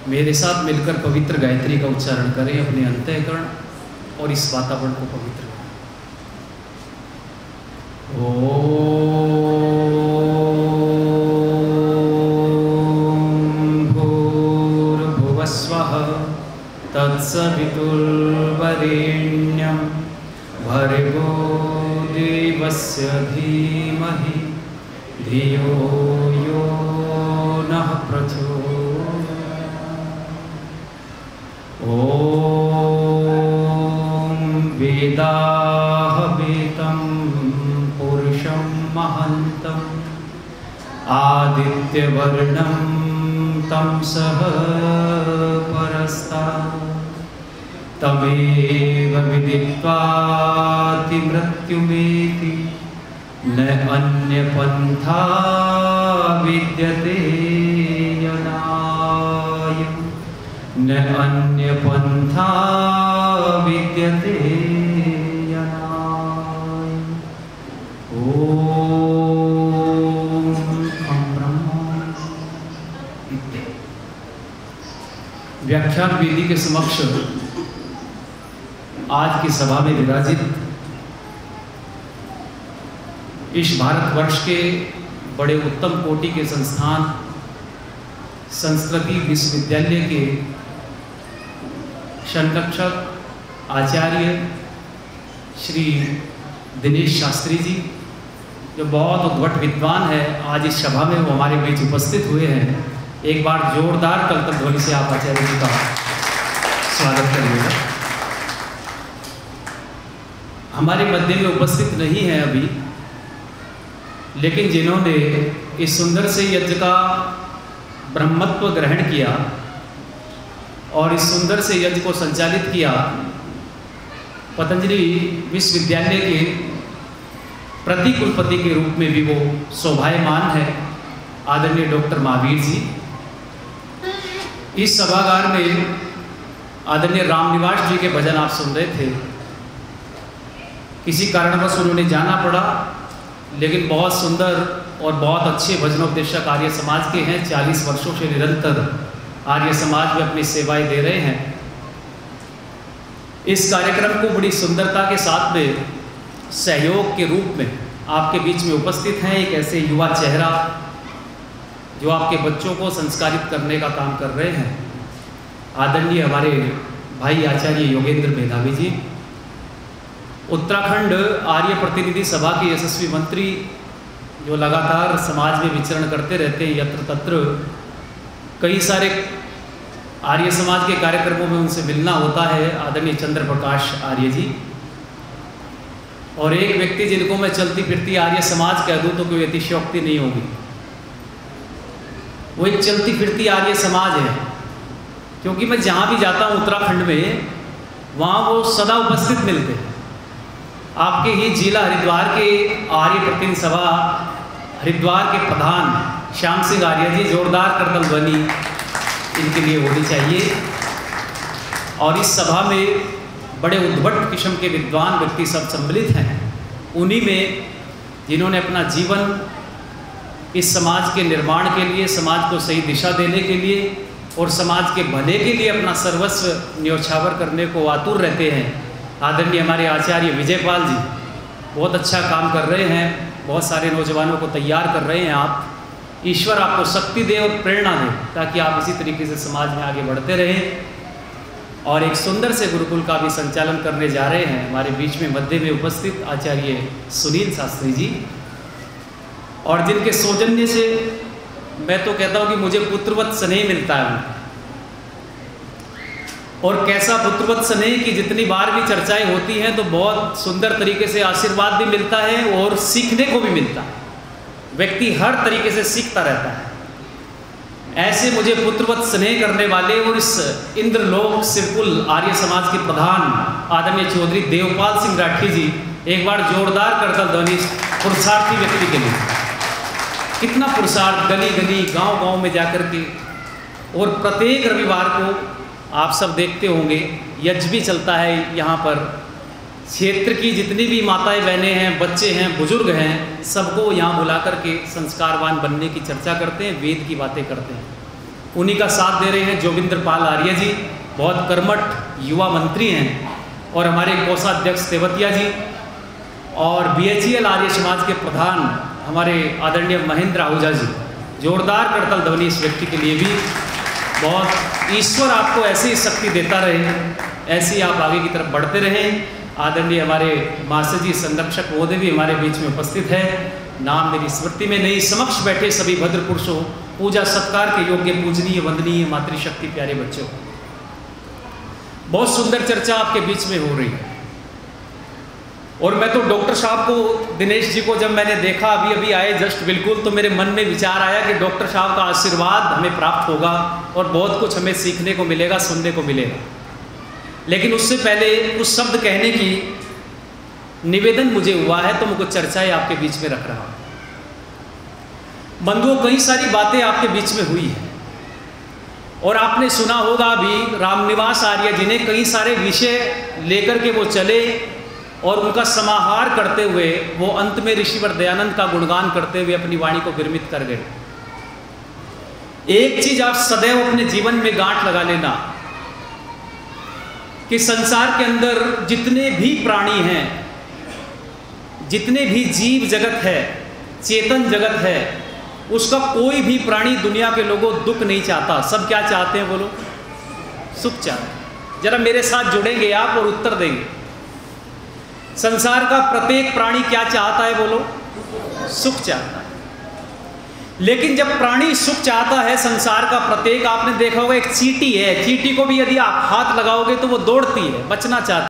मेरे साथ मिलकर पवित्र गायत्री का उच्चारण करें अपने अंतःकरण और इस वातावरण को पवित्र करें। ओम भूर्भुवस्वः तत्सवितुर्वरेण्यं भर्गो देवस्य धीमहि धियो यो नः प्रचोदयात्। ओम वेदाहवेतं पुरुषं महन्तं आदित्यवर्णं तमसः परस्तात् तमेव विदित्वाति मृत्युमेति न अन्यपन्था विद्यते यनाय न अन्यपन्था विद्यते यनाय। ओम ब्रह्म। व्याख्यान वेदी के समक्ष आज की सभा में विराजित इस भारतवर्ष के बड़े उत्तम कोटि के संस्थान संस्कृति विश्वविद्यालय के संरक्षक आचार्य श्री दिनेश शास्त्री जी, जो बहुत उद्भट विद्वान है, आज इस सभा में वो हमारे बीच उपस्थित हुए हैं। एक बार जोरदार कलकल ध्वनि से आप आचार्य जी का स्वागत करिएगा। हमारे मध्य में उपस्थित नहीं है अभी, लेकिन जिन्होंने इस सुंदर से यज्ञ का ब्रह्मत्व ग्रहण किया और इस सुंदर से यज्ञ को संचालित किया, पतंजलि विश्वविद्यालय के प्रति कुलपति के रूप में भी वो शोभायमान है, आदरणीय डॉक्टर महावीर जी। इस सभागार में आदरणीय रामनिवास जी के भजन आप सुन रहे थे। किसी कारणवश उन्होंने जाना पड़ा, लेकिन बहुत सुंदर और बहुत अच्छे भजनोपदेशक आर्य समाज के हैं। 40 वर्षों से निरंतर आर्य समाज में अपनी सेवाएं दे रहे हैं। इस कार्यक्रम को बड़ी सुंदरता के साथ में सहयोग के रूप में आपके बीच में उपस्थित हैं एक ऐसे युवा चेहरा जो आपके बच्चों को संस्कारित करने का काम कर रहे हैं, आदरणीय हमारे भाई आचार्य योगेंद्र मेधावी जी। उत्तराखंड आर्य प्रतिनिधि सभा के यशस्वी मंत्री जो लगातार समाज में विचरण करते रहते हैं, यत्र तत्र कई सारे आर्य समाज के कार्यक्रमों में उनसे मिलना होता है, आदरणीय चंद्र प्रकाश आर्य जी। और एक व्यक्ति जिनको मैं चलती फिरती आर्य समाज कह दूं तो कोई अतिशयोक्ति नहीं होगी, वो एक चलती फिरती आर्य समाज है। क्योंकि मैं जहाँ भी जाता हूँ उत्तराखंड में, वहाँ वो सदा उपस्थित मिलते हैं। आपके ही जिला हरिद्वार के आर्य प्रतिनिधि सभा हरिद्वार के प्रधान श्याम सिंह आर्य जी, जोरदार करतल ध्वनि इनके लिए होनी चाहिए। और इस सभा में बड़े उद्भट किस्म के विद्वान व्यक्ति सब सम्मिलित हैं। उन्हीं में जिन्होंने अपना जीवन इस समाज के निर्माण के लिए, समाज को सही दिशा देने के लिए और समाज के भले के लिए अपना सर्वस्व न्योछावर करने को आतुर रहते हैं, आदरणीय हमारे आचार्य विजयपाल जी बहुत अच्छा काम कर रहे हैं। बहुत सारे नौजवानों को तैयार कर रहे हैं आप। ईश्वर आपको शक्ति दे और प्रेरणा दे ताकि आप इसी तरीके से समाज में आगे बढ़ते रहें। और एक सुंदर से गुरुकुल का भी संचालन करने जा रहे हैं हमारे बीच में मध्य में उपस्थित आचार्य सुनील शास्त्री जी, और जिनके सौजन्य से मैं तो कहता हूँ कि मुझे पुत्रवत स्नेह मिलता है। और कैसा पुत्रवत स्नेह की जितनी बार भी चर्चाएं होती हैं तो बहुत सुंदर तरीके से आशीर्वाद भी मिलता है और सीखने को भी मिलता है। व्यक्ति हर तरीके से सीखता रहता है। ऐसे मुझे पुत्रवत स्नेह करने वाले और इस इंद्रलोक सिरकुल आर्य समाज के प्रधान आदरणीय चौधरी देवपाल सिंह राठी जी, एक बार जोरदार करतल ध्वनि पुरुषार्थी व्यक्ति के लिए। कितना पुरुषार्थ, गली गली गांव गांव में जाकर के, और प्रत्येक रविवार को आप सब देखते होंगे यज्ञ भी चलता है यहाँ पर। क्षेत्र की जितनी भी माताएं बहनें हैं, बच्चे हैं, बुजुर्ग हैं, सबको यहाँ बुला करके संस्कारवान बनने की चर्चा करते हैं, वेद की बातें करते हैं। उन्हीं का साथ दे रहे हैं जोगिंदर पाल आर्य जी, बहुत कर्मठ युवा मंत्री हैं, और हमारे कोषाध्यक्ष तेवतिया जी, और BHEL आर्य समाज के प्रधान हमारे आदरणीय महेंद्र आहूजा जी। जोरदार करतल ध्वनि इस व्यक्ति के लिए भी। बहुत ईश्वर आपको ऐसी शक्ति देता रहे, ऐसी आप आगे की तरफ बढ़ते रहें। आदरणीय हमारे मास्टर जी संरक्षक महोदय भी हमारे बीच में उपस्थित है, नाम मेरी स्मृति में नहीं। समक्ष बैठे सभी भद्र पुरुषों, पूजा सत्कार के योग्य पूजनीय वंदनीय मातृशक्ति प्यारे बच्चों, बहुत सुंदर चर्चा आपके बीच में हो रही है। और मैं तो डॉक्टर साहब को, दिनेश जी को जब मैंने देखा अभी आए जस्ट बिल्कुल, तो मेरे मन में विचार आया कि डॉक्टर साहब का आशीर्वाद हमें प्राप्त होगा और बहुत कुछ हमें सीखने को मिलेगा, सुनने को मिलेगा। लेकिन उससे पहले कुछ शब्द कहने की निवेदन मुझे हुआ है, तो मैं कुछ चर्चाएं आपके बीच में रख रहा हूँ। बंधुओं, कई सारी बातें आपके बीच में हुई है और आपने सुना होगा अभी रामनिवास आर्य जी ने कई सारे विषय लेकर के वो चले और उनका समाहार करते हुए वो अंत में ऋषिवर दयानंद का गुणगान करते हुए अपनी वाणी को विरमित कर गए। एक चीज आप सदैव अपने जीवन में गांठ लगा लेना कि संसार के अंदर जितने भी प्राणी हैं, जितने भी जीव जगत है, चेतन जगत है, उसका कोई भी प्राणी दुनिया के लोगों दुख नहीं चाहता। सब क्या चाहते हैं बोलो? सुख चाहते हैं। जरा मेरे साथ जुड़ेंगे आप और उत्तर देंगे। संसार का प्रत्येक प्राणी क्या चाहता है बोलो? सुख चाहता है। लेकिन जब प्राणी सुख चाहता है संसार का प्रत्येक, आपने देखा होगा एक चींटी है, चींटी को भी यदि आप हाथ लगाओगे तो वो दौड़ती है, बचना चाहती है।